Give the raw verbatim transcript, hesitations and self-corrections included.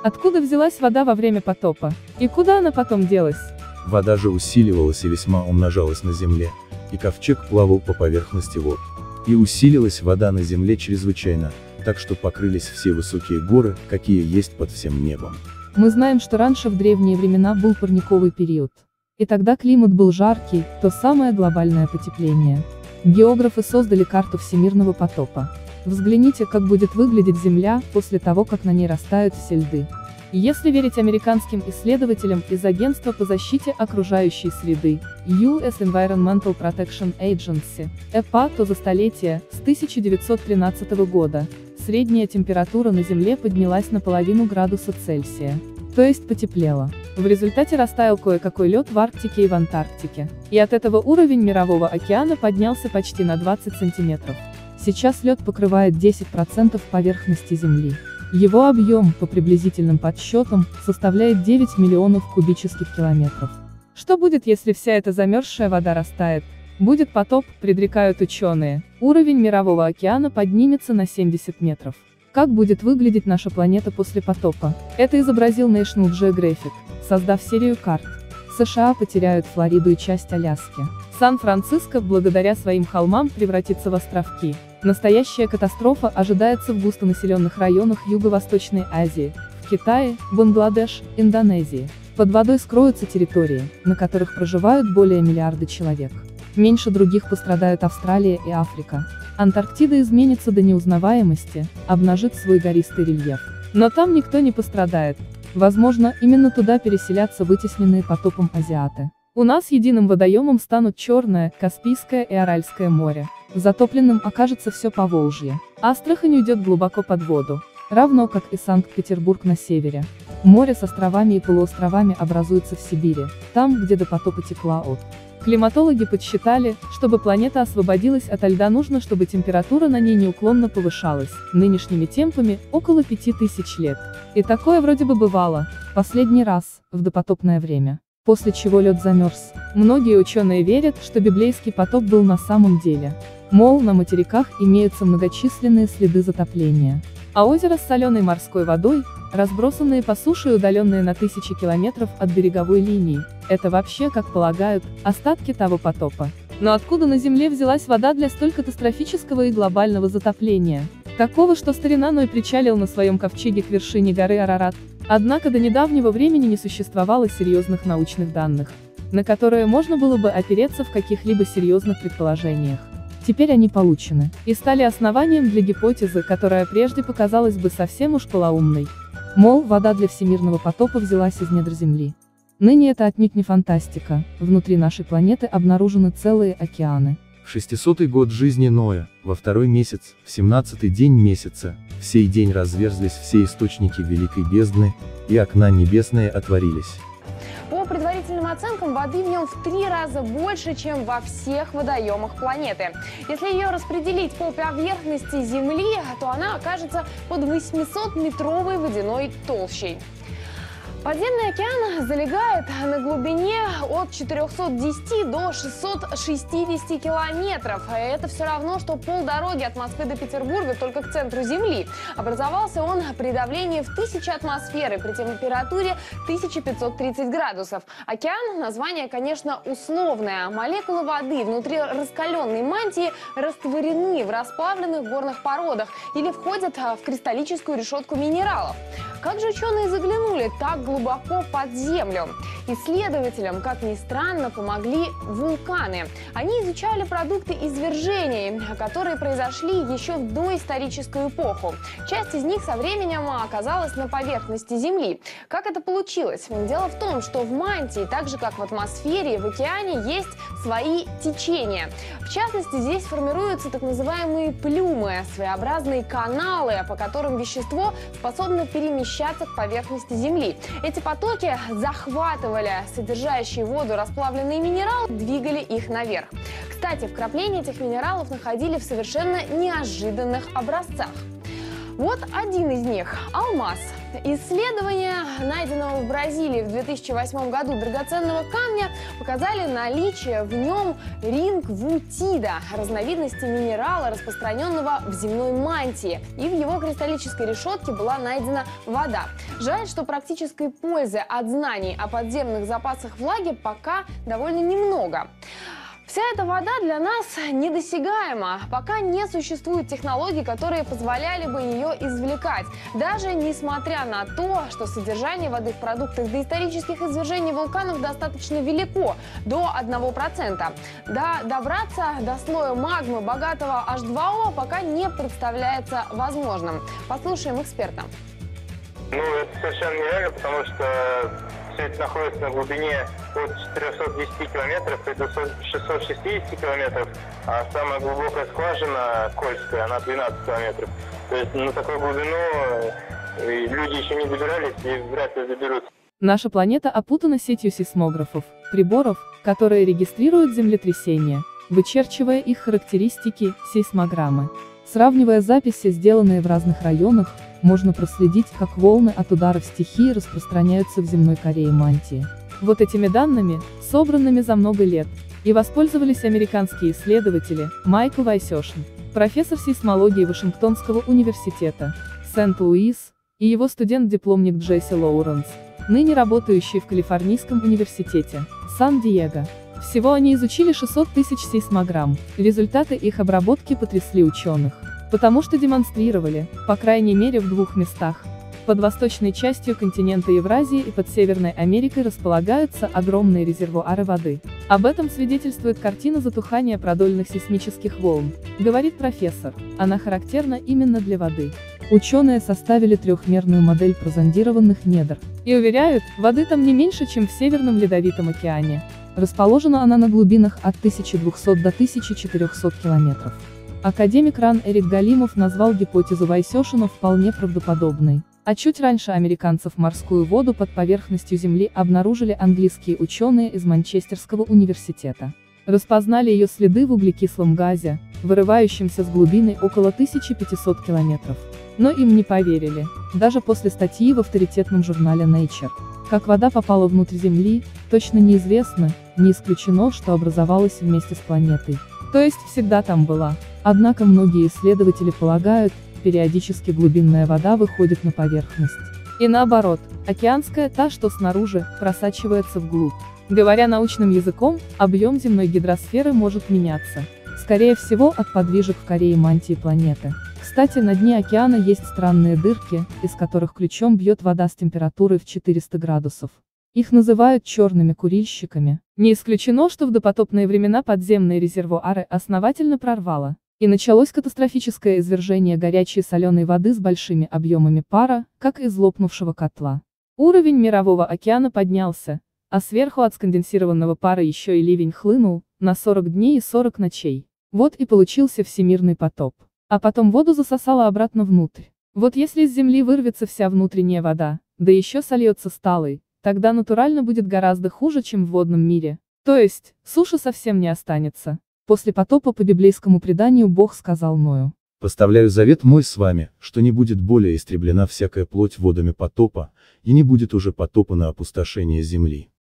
Откуда взялась вода во время потопа? И куда она потом делась? Вода же усиливалась и весьма умножалась на земле, и ковчег плавал по поверхности вод. И усилилась вода на земле чрезвычайно, так что покрылись все высокие горы, какие есть под всем небом. Мы знаем, что раньше в древние времена был парниковый период. И тогда климат был жаркий, то самое глобальное потепление. Географы создали карту всемирного потопа. Взгляните, как будет выглядеть Земля, после того, как на ней растают все льды. Если верить американским исследователям из Агентства по защите окружающей среды, ю эс Environmental Protection Agency, и пи эй, то за столетие, с тысяча девятьсот тринадцатого года, средняя температура на Земле поднялась на половину градуса Цельсия. То есть потеплело. В результате растаял кое-какой лед в Арктике и в Антарктике. И от этого уровень Мирового океана поднялся почти на двадцать сантиметров. Сейчас лед покрывает десять процентов поверхности Земли. Его объем, по приблизительным подсчетам, составляет девять миллионов кубических километров. Что будет, если вся эта замерзшая вода растает? Будет потоп, предрекают ученые. Уровень Мирового океана поднимется на семьдесят метров. Как будет выглядеть наша планета после потопа? Это изобразил National Geographic, создав серию карт. США потеряют Флориду и часть Аляски. Сан-Франциско, благодаря своим холмам, превратится в островки. Настоящая катастрофа ожидается в густонаселенных районах Юго-Восточной Азии, в Китае, Бангладеш, Индонезии. Под водой скроются территории, на которых проживают более миллиарда человек. Меньше других пострадают Австралия и Африка. Антарктида изменится до неузнаваемости, обнажит свой гористый рельеф. Но там никто не пострадает. Возможно, именно туда переселятся вытесненные потопом азиаты. У нас единым водоемом станут Черное, Каспийское и Аральское море. Затопленным окажется все Поволжье. Астрахань уйдет глубоко под воду. Равно как и Санкт-Петербург на севере. Море с островами и полуостровами образуется в Сибири, там, где до потопа текла от. Климатологи подсчитали, чтобы планета освободилась ото льда, нужно, чтобы температура на ней неуклонно повышалась, нынешними темпами, около пяти тысяч лет. И такое вроде бы бывало, последний раз, в допотопное время. После чего лед замерз. Многие ученые верят, что библейский потоп был на самом деле. Мол, на материках имеются многочисленные следы затопления. А озеро с соленой морской водой, разбросанные по суше и удаленные на тысячи километров от береговой линии, это вообще, как полагают, остатки того потопа. Но откуда на Земле взялась вода для столь катастрофического и глобального затопления? Такого, что старина Ной причалил на своем ковчеге к вершине горы Арарат. Однако до недавнего времени не существовало серьезных научных данных, на которые можно было бы опереться в каких-либо серьезных предположениях. Теперь они получены, и стали основанием для гипотезы, которая прежде показалась бы совсем уж полоумной. Мол, вода для всемирного потопа взялась из недр Земли. Ныне это отнюдь не фантастика, внутри нашей планеты обнаружены целые океаны. В шестисотый год жизни Ноя, во второй месяц, в семнадцатый день месяца, в сей день разверзлись все источники великой бездны, и окна небесные отворились. По предварительным оценкам, воды в нем в три раза больше, чем во всех водоемах планеты. Если ее распределить по поверхности Земли, то она окажется под восьмисотметровой водяной толщей. Подземный океан залегает на глубине от четырёхсот десяти до шестисот шестидесяти километров. Это все равно, что полдороги от Москвы до Петербурга только к центру Земли. Образовался он при давлении в тысячу атмосферы, при температуре тысяча пятьсот тридцать градусов. Океан, название, конечно, условное. Молекулы воды внутри раскаленной мантии растворены в расплавленных горных породах или входят в кристаллическую решетку минералов. Как же ученые заглянули так глубоко под землю? Исследователям, как ни странно, помогли вулканы. Они изучали продукты извержений, которые произошли еще в доисторическую эпоху. Часть из них со временем оказалась на поверхности Земли. Как это получилось? Дело в том, что в мантии, так же как в атмосфере, в океане есть свои течения. В частности, здесь формируются так называемые плюмы, своеобразные каналы, по которым вещество способно перемещаться к поверхности Земли. Эти потоки захватывали содержащие воду расплавленные минералы, двигали их наверх. Кстати, вкрапления этих минералов находили в совершенно неожиданных образцах. Вот один из них – алмаз. Исследования, найденного в Бразилии в две тысячи восьмом году драгоценного камня, показали наличие в нем рингвутида, разновидности минерала, распространенного в земной мантии. И в его кристаллической решетке была найдена вода. Жаль, что практической пользы от знаний о подземных запасах влаги пока довольно немного. Вся эта вода для нас недосягаема, пока не существует технологий, которые позволяли бы ее извлекать. Даже несмотря на то, что содержание воды в продуктах доисторических извержений вулканов достаточно велико, до одного процента. Да, добраться до слоя магмы, богатого эйч два о, пока не представляется возможным. Послушаем эксперта. Ну, это совершенно нереально, потому что все это находится на глубине от четырёхсот десяти километров и до шестисот шестидесяти километров, а самая глубокая скважина Кольская, она двенадцать километров. То есть на такую глубину люди еще не добирались и вряд ли доберутся. Наша планета опутана сетью сейсмографов, приборов, которые регистрируют землетрясения, вычерчивая их характеристики, сейсмограммы. Сравнивая записи, сделанные в разных районах, можно проследить, как волны от ударов стихии распространяются в земной коре и мантии. Вот этими данными, собранными за много лет, и воспользовались американские исследователи Майкл Вайсёшин, профессор сейсмологии Вашингтонского университета, Сент-Луис, и его студент-дипломник Джесси Лоуренс, ныне работающий в Калифорнийском университете, Сан-Диего. Всего они изучили шестьсот тысяч сейсмограмм, результаты их обработки потрясли ученых, потому что демонстрировали, по крайней мере в двух местах, под восточной частью континента Евразии и под Северной Америкой располагаются огромные резервуары воды. Об этом свидетельствует картина затухания продольных сейсмических волн, говорит профессор, она характерна именно для воды. Ученые составили трехмерную модель прозондированных недр, и уверяют, воды там не меньше, чем в Северном Ледовитом океане. Расположена она на глубинах от тысячи двухсот до тысячи четырёхсот километров. Академик РАН Эрик Галимов назвал гипотезу Вайсёшина вполне правдоподобной. А чуть раньше американцев морскую воду под поверхностью Земли обнаружили английские ученые из Манчестерского университета. Распознали ее следы в углекислом газе, вырывающемся с глубины около тысячи пятисот километров. Но им не поверили, даже после статьи в авторитетном журнале Nature. Как вода попала внутрь Земли, точно неизвестно, не исключено, что образовалась вместе с планетой. То есть всегда там была. Однако многие исследователи полагают, периодически глубинная вода выходит на поверхность. И наоборот, океанская, та, что снаружи, просачивается вглубь. Говоря научным языком, объем земной гидросферы может меняться. Скорее всего, от подвижек в коре и мантии планеты. Кстати, на дне океана есть странные дырки, из которых ключом бьет вода с температурой в четыреста градусов. Их называют черными курильщиками. Не исключено, что в допотопные времена подземные резервуары основательно прорвало, и началось катастрофическое извержение горячей соленой воды с большими объемами пара, как из лопнувшего котла. Уровень Мирового океана поднялся, а сверху от сконденсированного пара еще и ливень хлынул, на сорок дней и сорок ночей. Вот и получился всемирный потоп. А потом воду засосало обратно внутрь. Вот если из Земли вырвется вся внутренняя вода, да еще сольется с талой, тогда натурально будет гораздо хуже, чем в водном мире. То есть, суши совсем не останется. После потопа по библейскому преданию Бог сказал Ною: «Поставляю завет мой с вами, что не будет более истреблена всякая плоть водами потопа, и не будет уже потопа на опустошение земли».